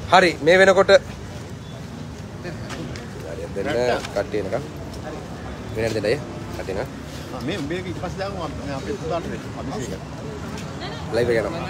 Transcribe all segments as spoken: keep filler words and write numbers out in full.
හරි මේ වෙනකොට දෙන්න කට්ටිය එනකම් වෙනද දෙන්නයි කට්ටිය නා මේ මේක ඊට පස්සේ දාගමු අපේ පුතාට අභිෂේක ලයිව් එක යනවා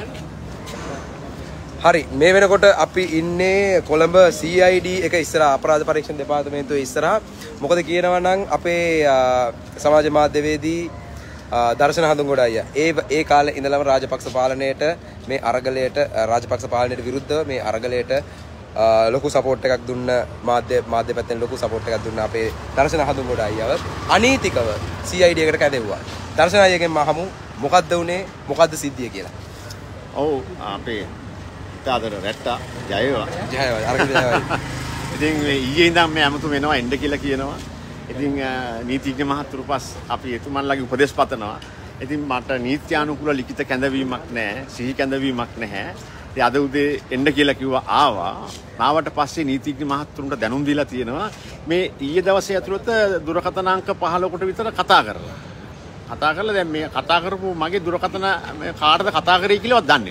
හරි මේ වෙනකොට අපි ඉන්නේ කොළඹ C I D එක ඉස්සරහා අපරාධ පරීක්ෂණ දෙපාර්තමේන්තුවේ ඉස්සරහා මොකද කියනවා නම් අපේ සමාජ මාධ්‍යවේදී දර්ශන හඳුන්ගොඩ අයියා ඒ ඒ කාලේ ඉඳලම රාජපක්ෂ පාලනයට මේ අරගලයට රාජපක්ෂ පාලනයට විරුද්ධව මේ අරගලයට ලොකු සපෝට් එකක් දුන්න මාධ්‍ය මාධ්‍ය පැත්තෙන් ලොකු සපෝට් එකක් දුන්න අපේ දර්ශන හඳුන්ගොඩ අයියාව අනීතිකව C I D එකට කැදෙව්වා දර්ශන අයියාගෙන් මහමු මොකද්ද උනේ මොකද්ද සිද්ධිය කියලා ඔව් අපේ තාදර රැට්ටා ජය වේවා ජය වේවා අරගෙන ජය ඉතින් ඊයේ ඉඳන් මේ අමුතු වෙනවා එන්න කියලා කියනවා ඉතින් නීතිඥ මහතුරු පස් අපි එතුමන්ලගේ උපදෙස් පතනවා. ඉතින් මට නීත්‍යානුකූල ලිඛිත කැඳවීමක් නැහැ, සිහි කැඳවීමක් නැහැ. ඉතින් අද උදේ එන්න කියලා කිව්වා ආවා. ආවට පස්සේ නීතිඥ මහතුරුන්ට දැනුම් දීලා තියෙනවා මේ ඊයේ දවසේ ඇතුළත දුරකථන අංක පහළොවට විතර කතා කරලා. කතා කරලා දැන් මේ කතා කරපු මගේ දුරකථන කාටද කතා කරේ කියලාවත් දන්නේ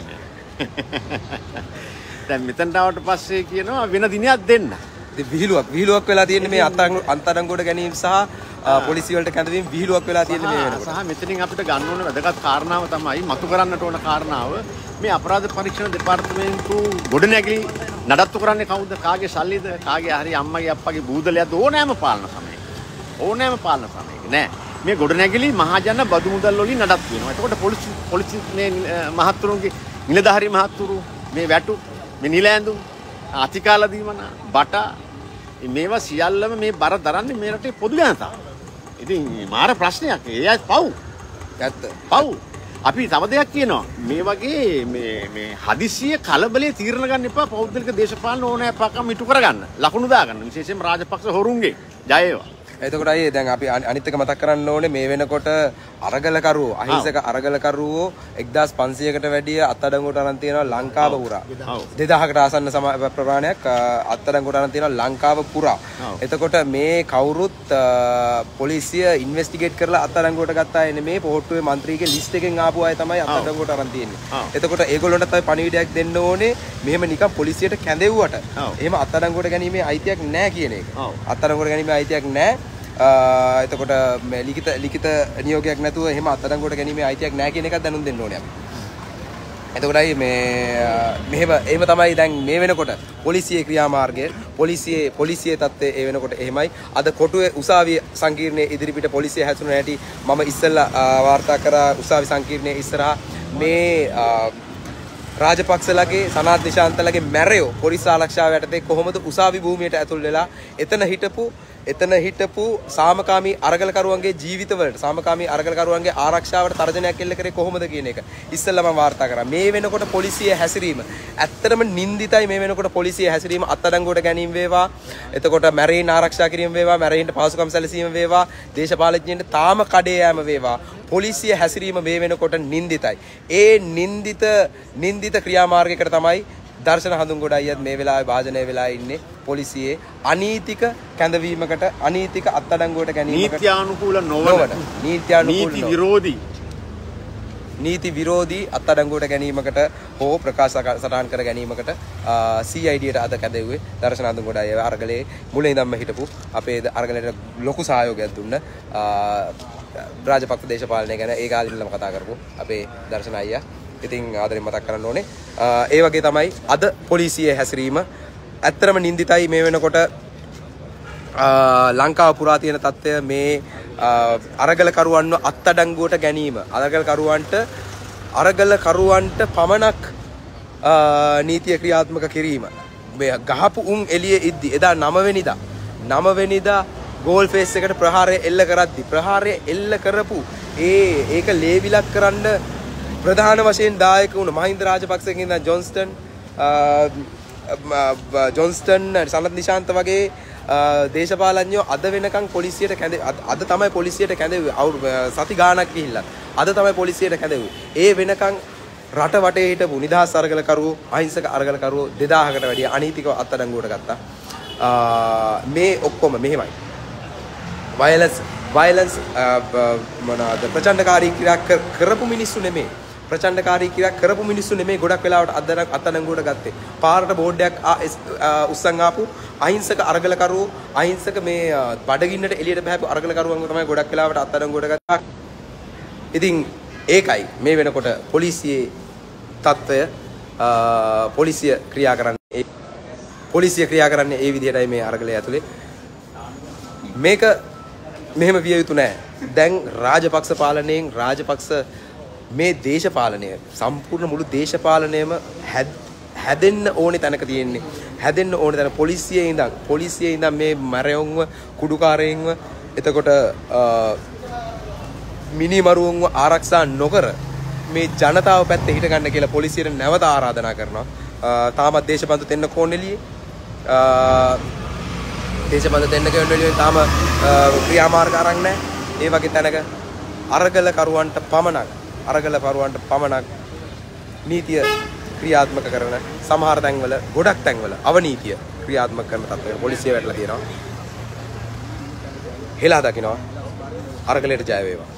නැහැ. දැන් මෙතනට ආවට පස්සේ කියනවා වෙන දිනයක් දෙන්න. විහිළුවක් විහිළුවක් වෙලා තියෙන්නේ මේ අත්අඩංගුවට ගැනීම සහ පොලිසිය වලට කැඳවීම විහිළුවක් වෙලා තියෙන්නේ මේ වෙනකොට. සහ මෙතනින් අපිට ගන්න ඕන වැදගත් කාරණාව තමයි මතු කරන්නට ඕන කාරණාව මේ අපරාධ පරීක්ෂණ දෙපාර්තමේන්තුව ගොඩනැගිලි නඩත්තු කරන්නේ කවුද? කාගේ සල්ලිද? කාගේ හරි අම්මගේ අප්පගේ බූදලයක්ද? ඕනෑම පාලන සමයක. ඕනෑම පාලන සමයක නෑ. මේ ගොඩනැගිලි මහජන බදු මුදල් වලින් නඩත්තු වෙනවා. එතකොට පොලිසි පොලිසි මේ මහත්තුරුන්ගේ නිලධාරී මහත්තුරු මේ වැටු මේ නිලැඳුම් අතිකාල දීමන බටා මේවා සියල්ලම මේ බර දරන්නේ මේ රටේ පොදු ජනතාව. ඉතින් මාර ප්‍රශ්නයක්. ඒ අය පව්. ඇත්ත. පව්. අපි තව දෙයක් කියනවා. මේ වගේ මේ මේ හදිසිය කලබලයේ තීරණ ගන්න එපා. පෞද්ගලික දේශපාලන ඕනෑපකම් ඉටු කරගන්න. ලකුණු දාගන්න. විශේෂයෙන්ම රාජපක්ෂ හොරුන්ගේ. ජය වේවා. එතකොට අයියේ දැන් අපි අනිත් එක මතක් කරන්න ඕනේ මේ වෙනකොට අරගලකරුවෝ අහිංසක අරගලකරුවෝ එක්දාස් පන්සියයකට වැඩිය අත්අඩංගුවට අරන් තියෙනවා ලංකාව පුරා. දෙදාහකට ආසන්න ප්‍රමාණයක් අත්අඩංගුවට අරන් තියෙනවා ලංකාව පුරා. එතකොට මේ කවුරුත් පොලිසිය ඉන්වෙස්ටිගේට් කරලා අත්අඩංගුවට ගත්ත අය නෙමේ පොහොට්ටුවේ മന്ത്രിගේ ලිස්ට් එකෙන් ආපු අය තමයි අත්අඩංගුවට අරන් තියෙන්නේ. එතකොට ඒගොල්ලන්ට තමයි පණිවිඩයක් දෙන්න ඕනේ මෙහෙම නිකන් පොලිසියට කැඳෙව්වට එහෙම අත්අඩංගුවට ගැනීමේ අයිතියක් නැහැ කියන එක. අත්අඩංගුවට ගැනීමේ අයිතියක් නැහැ. එතකොට මේ ලිඛිත ලිඛිත නියෝගයක් නැතුව එහෙම අත්අඩංගුවට ගැනීමේ අයිතියක් නැහැ කියන එකක් දැනුම් දෙන්න ඕනේ අපි. එතකොටයි මේ මෙහෙම එහෙම තමයි දැන් මේ වෙනකොට පොලිසියේ ක්‍රියාමාර්ගය පොලිසියේ පොලිසියේ තත්ත්වය ඒ වෙනකොට එහෙමයි. අද කොටුවේ උසාවිය සංකීර්ණයේ ඉදිරිපිට පොලිසිය හැසිරුණ හැටි මම ඉස්සෙල්ලා වාර්තා කරා උසාවි සංකීර්ණයේ ඉස්සරහා මේ රාජපක්ෂලගේ සනාත් නිශාන්තලගේ මැරයෝ පොලිස් ආරක්ෂාව යටතේ කොහොමද උසාවි භූමියට ඇතුල් වෙලා එතන හිටපු එතන හිටපු සාමකාමී අරගලකරුවන්ගේ ජීවිතවලට සාමකාමී අරගලකරුවන්ගේ ආරක්ෂාවට තර්ජනයක් එල්ල කරේ කොහොමද කියන එක ඉස්සෙල්ලා මම වාර්තා කරා. මේ වෙනකොට පොලිසිය හැසිරීම ඇත්තටම නින්දිතයි. මේ වෙනකොට පොලිසිය හැසිරීම අත්අඩංගුවට ගැනීම වේවා, එතකොට මැරෙයින් ආරක්ෂා කිරීම වේවා, මැරෙයින්ට පහසුකම් සැලසීම වේවා, දේශපාලඥයින්ට තාම කඩේ යෑම වේවා, පොලිසිය හැසිරීම මේ වෙනකොට නින්දිතයි. ඒ නින්දිත නින්දිත ක්‍රියාමාර්ගයකට තමයි දර්ශන හඳුන්ගොඩ අයියත් මේ වෙලාවේ භාජනය වෙලා ඉන්නේ පොලිසියේ අනීතික කැඳවීමකට අනීතික අත්අඩංගුවට ගැනීමකට නීත්‍යානුකූල නොවන නීත්‍යානුකූල නීති විරෝධී නීති විරෝධී අත්අඩංගුවට ගැනීමකට හෝ ප්‍රකාශ සටහන් කර ගැනීමකට C I D ට අද කැදෙව්වේ දර්ශන හඳුන්ගොඩ අයියව අරගලේ මුලින් ඉඳන්ම හිටපු අපේ අරගලේට ලොකු සහයෝගයක් දුන්න රාජපක්ෂ දේශපාලනය ගැන ඒ කාලේ ඉඳන්ම කතා කරපු අපේ දර්ශන අයියා. ඉතින් ආදරෙන් මතක් කරන්න ඕනේ. ඒ වගේ තමයි අද පොලිසියේ හැසිරීම ඇත්තරම නින්දිතයි. මේ වෙනකොට ලංකාව පුරා තියෙන තත්ත්වය මේ අරගලකරුවන්ව අත්අඩංගුවට ගැනීම අරගලකරුවන්ට අරගලකරුවන්ට පමණක් නීතිය ක්‍රියාත්මක කිරීම. මේ ගහපු උන් එළියේ ඉද්දි එදා නව වෙනිදා නව වෙනිදා ගෝල් ෆේස් එකට ප්‍රහාරය එල්ල කරද්දි ප්‍රහාරය එල්ල කරපු ඒ ඒක ලේවිලක් කරන්න ප්‍රධාන වශයෙන් දායක වුණ මහින්ද රාජපක්ෂගෙන් ඉඳන් ජොන්ස්ටන් ජොන්ස්ටන් සනත් නිශාන්ත වගේ දේශපාලඥයෝ අද වෙනකන් පොලිසියට කැඳ අද තමයි පොලිසියට කැඳෙව්වේ සති ගාණක් ගිහිල්ලා අද තමයි පොලිසියට කැඳෙව්වේ. ඒ වෙනකන් රට වටේ හිටපු නිදහස් අරගලකරුවෝ අහිංසක අරගලකරුවෝ දෙදාහකට වැඩිය අනීතිකව අත්අඩංගුවට ගත්තා. මේ ඔක්කොම මෙහෙමයි. වයලන්ස් වයලන්ස් මොනවාද ප්‍රචණ්ඩකාරී ක්‍රියා කරපු මිනිස්සු නෙමෙයි. ප්‍රචණ්ඩකාරී ක්‍රියා කරපු මිනිස්සු නෙමෙයි ගොඩක් වෙලාවට අත්අඩං අත්අඩංගුවට ගත්තේ. පාරට බෝඩ් එකක් උස්සන් ආපු අහිංසක අරගලකරුවෝ අහිංසක මේ බඩගින්නට එළියට බහැපු අරගලකරුවන්ව තමයි ගොඩක් වෙලාවට අත්අඩංගුවට ගත්තා. ඉතින් ඒකයි මේ වෙනකොට පොලිසියේ තත්ත්වය පොලිසිය ක්‍රියා කරන්නේ පොලිසිය ක්‍රියා කරන්නේ ඒ විදිහටයි මේ අරගලය ඇතුලේ. මේක මෙහෙම විය යුතු නෑ. දැන් රාජපක්ෂ පාලනයෙන් රාජපක්ෂ මේ දේශපාලනය සම්පූර්ණ මුළු දේශපාලනයම හැදෙන්න ඕනේ තැනක තියෙන්නේ. හැදෙන්න ඕනේ තැන පොලිසියේ ඉඳන් පොලිසියේ ඉඳන් මේ මරයොන්ව කුඩුකාරයින්ව එතකොට මිනිමරුවන්ව ආරක්ෂා නොකර මේ ජනතාව පැත්තේ හිට ගන්න කියලා පොලිසියට නැවත ආරාධනා කරනවා. තාමත් දේශබන්දු දෙන්න කොණෙලියේ දේශබන්දු දෙන්න කොණෙලියේ තාම ක්‍රියාමාර්ග අරන් නැහැ. ඒ වගේ තැනක අරගල කරුවන්ට පමණක් අරගල පරුවන්ට පමණක් නීතිය ක්‍රියාත්මක කරන සමහර තැන්වල ගොඩක් තැන්වල අවනීතිය ක්‍රියාත්මක කරන තත්ත්වයක පොලිසිය වැටලා තියෙනවා. හෙලා දකින්නවා. අරගලයට ජය වේවා.